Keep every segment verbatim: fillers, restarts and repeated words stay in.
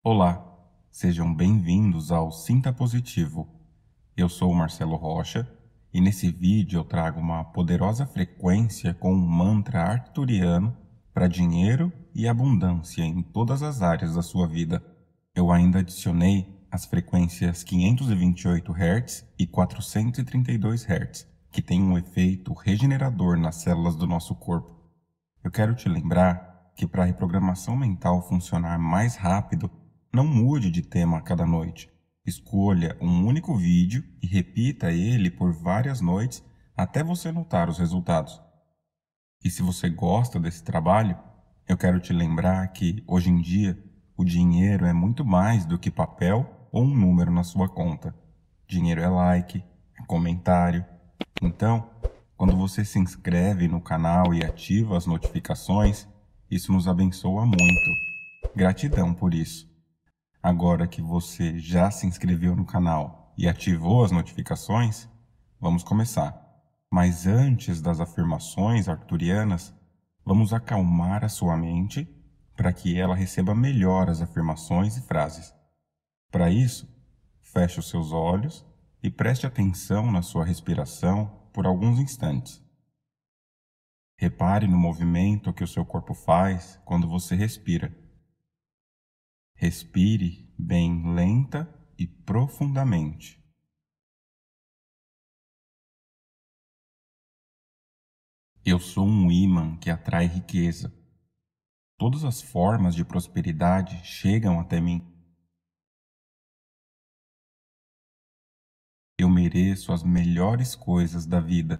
Olá, sejam bem-vindos ao Sinta Positivo. Eu sou o Marcelo Rocha e nesse vídeo eu trago uma poderosa frequência com um mantra arcturiano para dinheiro e abundância em todas as áreas da sua vida. Eu ainda adicionei as frequências quinhentos e vinte e oito Hz e quatrocentos e trinta e dois Hz, que têm um efeito regenerador nas células do nosso corpo. Eu quero te lembrar que para a reprogramação mental funcionar mais rápido, não mude de tema a cada noite. Escolha um único vídeo e repita ele por várias noites até você notar os resultados. E se você gosta desse trabalho, eu quero te lembrar que, hoje em dia, o dinheiro é muito mais do que papel ou um número na sua conta. Dinheiro é like, é comentário. Então, quando você se inscreve no canal e ativa as notificações, isso nos abençoa muito. Gratidão por isso. Agora que você já se inscreveu no canal e ativou as notificações, vamos começar. Mas antes das afirmações arcturianas, vamos acalmar a sua mente para que ela receba melhor as afirmações e frases. Para isso, feche os seus olhos e preste atenção na sua respiração por alguns instantes. Repare no movimento que o seu corpo faz quando você respira. Respire bem lenta e profundamente. Eu sou um ímã que atrai riqueza. Todas as formas de prosperidade chegam até mim. Eu mereço as melhores coisas da vida.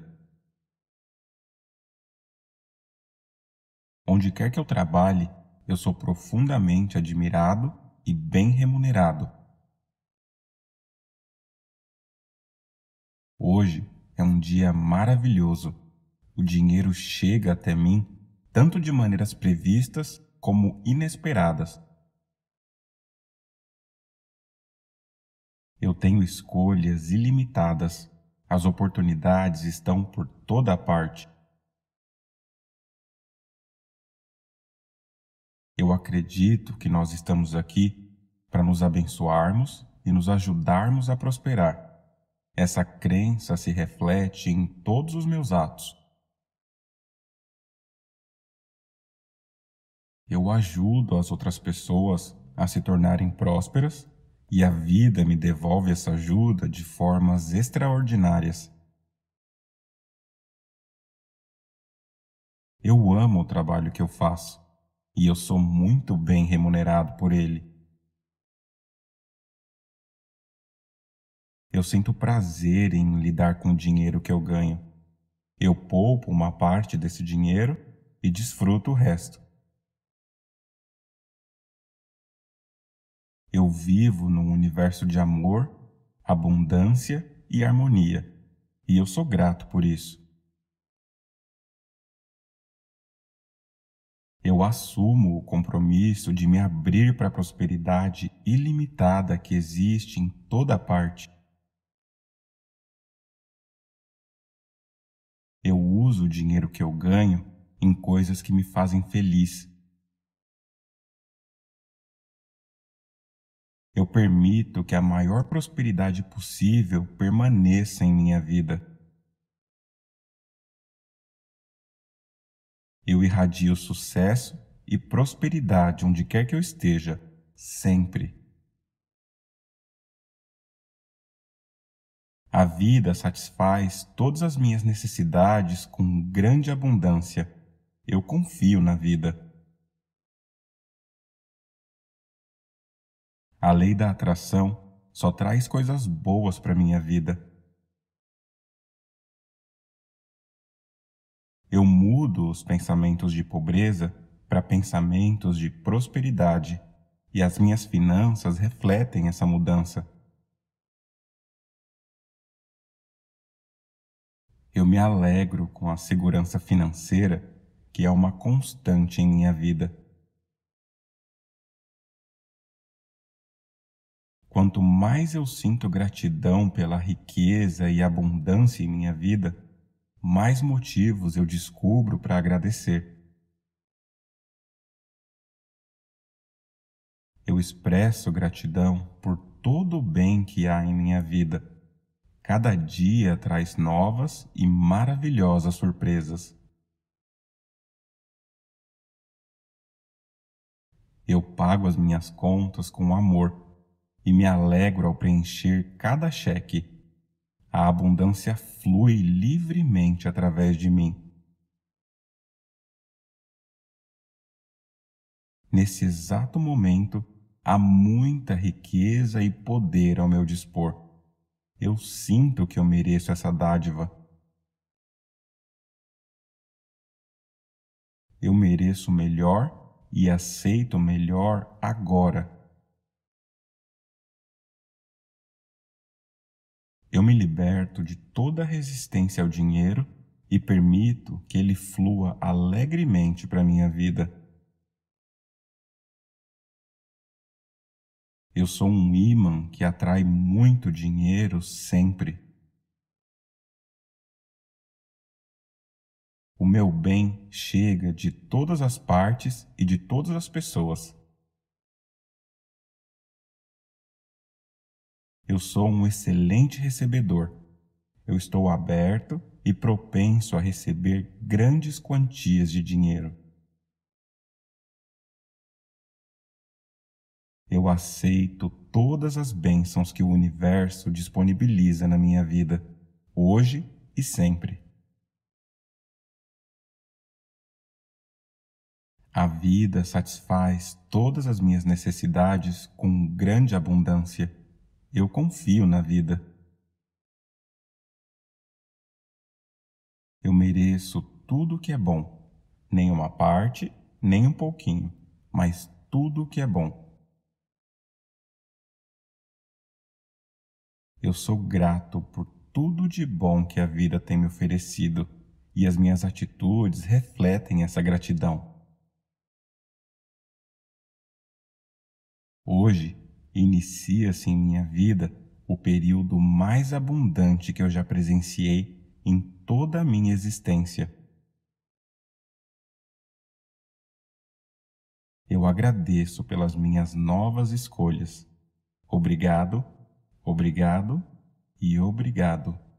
Onde quer que eu trabalhe, eu sou profundamente admirado e bem remunerado. Hoje é um dia maravilhoso. O dinheiro chega até mim tanto de maneiras previstas como inesperadas. Eu tenho escolhas ilimitadas. As oportunidades estão por toda parte. Eu acredito que nós estamos aqui para nos abençoarmos e nos ajudarmos a prosperar. Essa crença se reflete em todos os meus atos. Eu ajudo as outras pessoas a se tornarem prósperas e a vida me devolve essa ajuda de formas extraordinárias. Eu amo o trabalho que eu faço e eu sou muito bem remunerado por ele. Eu sinto prazer em lidar com o dinheiro que eu ganho. Eu poupo uma parte desse dinheiro e desfruto o resto. Eu vivo num universo de amor, abundância e harmonia, e eu sou grato por isso. Eu assumo o compromisso de me abrir para a prosperidade ilimitada que existe em toda parte. Eu uso o dinheiro que eu ganho em coisas que me fazem feliz. Eu permito que a maior prosperidade possível permaneça em minha vida. Eu irradio sucesso e prosperidade onde quer que eu esteja, sempre. A vida satisfaz todas as minhas necessidades com grande abundância. Eu confio na vida. A lei da atração só traz coisas boas para minha vida. Eu mudo os pensamentos de pobreza para pensamentos de prosperidade, e as minhas finanças refletem essa mudança. Eu me alegro com a segurança financeira, que é uma constante em minha vida. Quanto mais eu sinto gratidão pela riqueza e abundância em minha vida, mais motivos eu descubro para agradecer. Eu expresso gratidão por todo o bem que há em minha vida. Cada dia traz novas e maravilhosas surpresas. Eu pago as minhas contas com amor e me alegro ao preencher cada cheque. A abundância flui livremente através de mim. Nesse exato momento, há muita riqueza e poder ao meu dispor. Eu sinto que eu mereço essa dádiva. Eu mereço o melhor e aceito o melhor agora. Eu me liberto de toda resistência ao dinheiro e permito que ele flua alegremente para minha vida. Eu sou um ímã que atrai muito dinheiro sempre. O meu bem chega de todas as partes e de todas as pessoas. Eu sou um excelente recebedor. Eu estou aberto e propenso a receber grandes quantias de dinheiro. Eu aceito todas as bênçãos que o universo disponibiliza na minha vida, hoje e sempre. A vida satisfaz todas as minhas necessidades com grande abundância. Eu confio na vida. Eu mereço tudo o que é bom, nem uma parte, nem um pouquinho, mas tudo o que é bom. Eu sou grato por tudo de bom que a vida tem me oferecido e as minhas atitudes refletem essa gratidão. Hoje, inicia-se em minha vida o período mais abundante que eu já presenciei em toda a minha existência. Eu agradeço pelas minhas novas escolhas. Obrigado, obrigado e obrigado.